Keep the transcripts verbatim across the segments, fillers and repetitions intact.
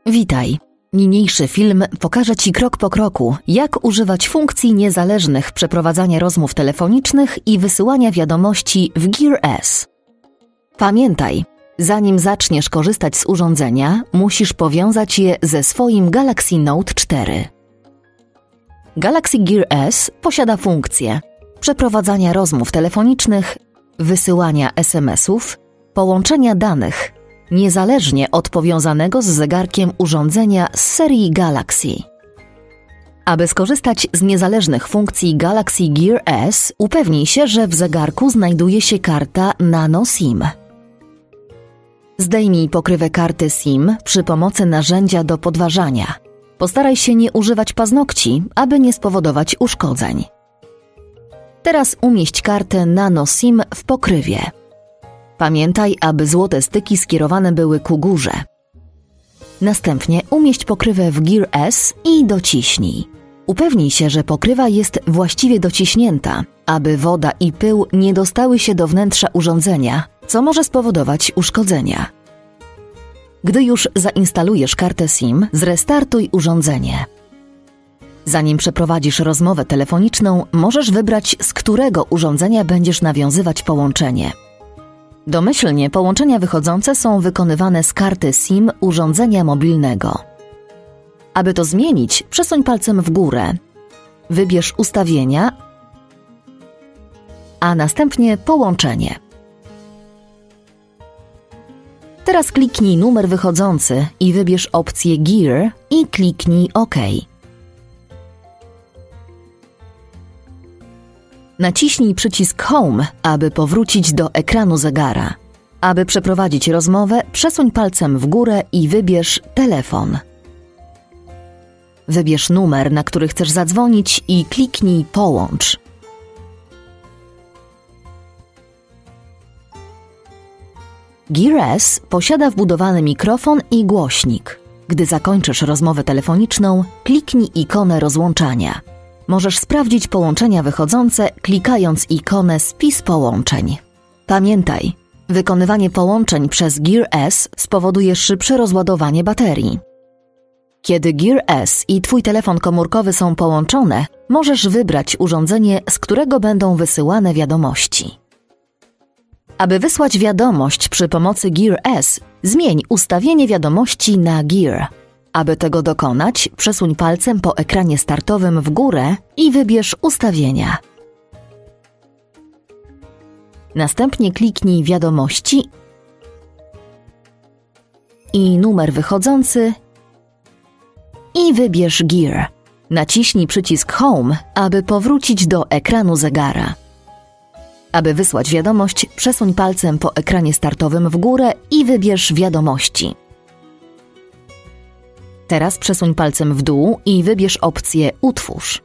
Witaj! Niniejszy film pokaże Ci krok po kroku, jak używać funkcji niezależnych przeprowadzania rozmów telefonicznych i wysyłania wiadomości w Gear S. Pamiętaj, zanim zaczniesz korzystać z urządzenia, musisz powiązać je ze swoim Galaxy Note cztery. Galaxy Gear S posiada funkcje przeprowadzania rozmów telefonicznych, wysyłania es em esów, połączenia danych, niezależnie od powiązanego z zegarkiem urządzenia z serii Galaxy. Aby skorzystać z niezależnych funkcji Galaxy Gear S, upewnij się, że w zegarku znajduje się karta Nano SIM. Zdejmij pokrywę karty SIM przy pomocy narzędzia do podważania. Postaraj się nie używać paznokci, aby nie spowodować uszkodzeń. Teraz umieść kartę Nano SIM w pokrywie. Pamiętaj, aby złote styki skierowane były ku górze. Następnie umieść pokrywę w Gear S i dociśnij. Upewnij się, że pokrywa jest właściwie dociśnięta, aby woda i pył nie dostały się do wnętrza urządzenia, co może spowodować uszkodzenia. Gdy już zainstalujesz kartę SIM, zrestartuj urządzenie. Zanim przeprowadzisz rozmowę telefoniczną, możesz wybrać, z którego urządzenia będziesz nawiązywać połączenie. Domyślnie połączenia wychodzące są wykonywane z karty SIM urządzenia mobilnego. Aby to zmienić, przesuń palcem w górę. Wybierz ustawienia, a następnie połączenie. Teraz kliknij numer wychodzący i wybierz opcję Gear i kliknij OK. Naciśnij przycisk Home, aby powrócić do ekranu zegara. Aby przeprowadzić rozmowę, przesuń palcem w górę i wybierz telefon. Wybierz numer, na który chcesz zadzwonić i kliknij Połącz. Gear S posiada wbudowany mikrofon i głośnik. Gdy zakończysz rozmowę telefoniczną, kliknij ikonę rozłączania. Możesz sprawdzić połączenia wychodzące, klikając ikonę Spis połączeń. Pamiętaj, wykonywanie połączeń przez Gear S spowoduje szybsze rozładowanie baterii. Kiedy Gear S i Twój telefon komórkowy są połączone, możesz wybrać urządzenie, z którego będą wysyłane wiadomości. Aby wysłać wiadomość przy pomocy Gear S, zmień ustawienie wiadomości na Gear. Aby tego dokonać, przesuń palcem po ekranie startowym w górę i wybierz ustawienia. Następnie kliknij Wiadomości i numer wychodzący i wybierz Gear. Naciśnij przycisk Home, aby powrócić do ekranu zegara. Aby wysłać wiadomość, przesuń palcem po ekranie startowym w górę i wybierz Wiadomości. Teraz przesuń palcem w dół i wybierz opcję Utwórz.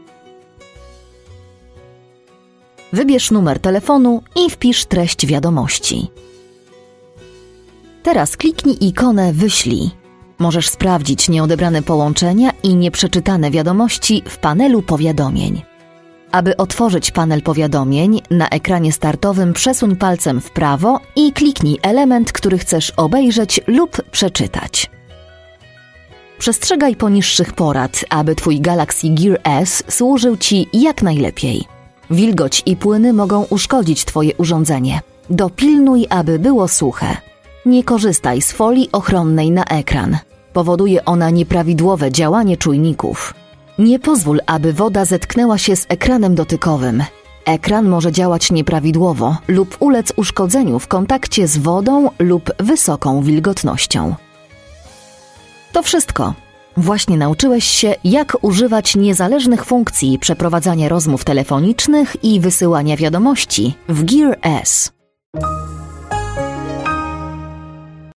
Wybierz numer telefonu i wpisz treść wiadomości. Teraz kliknij ikonę Wyślij. Możesz sprawdzić nieodebrane połączenia i nieprzeczytane wiadomości w panelu powiadomień. Aby otworzyć panel powiadomień, na ekranie startowym przesuń palcem w prawo i kliknij element, który chcesz obejrzeć lub przeczytać. Przestrzegaj poniższych porad, aby Twój Galaxy Gear S służył Ci jak najlepiej. Wilgoć i płyny mogą uszkodzić Twoje urządzenie. Dopilnuj, aby było suche. Nie korzystaj z folii ochronnej na ekran. Powoduje ona nieprawidłowe działanie czujników. Nie pozwól, aby woda zetknęła się z ekranem dotykowym. Ekran może działać nieprawidłowo lub ulec uszkodzeniu w kontakcie z wodą lub wysoką wilgotnością. To wszystko. Właśnie nauczyłeś się, jak używać niezależnych funkcji przeprowadzania rozmów telefonicznych i wysyłania wiadomości w Gear S.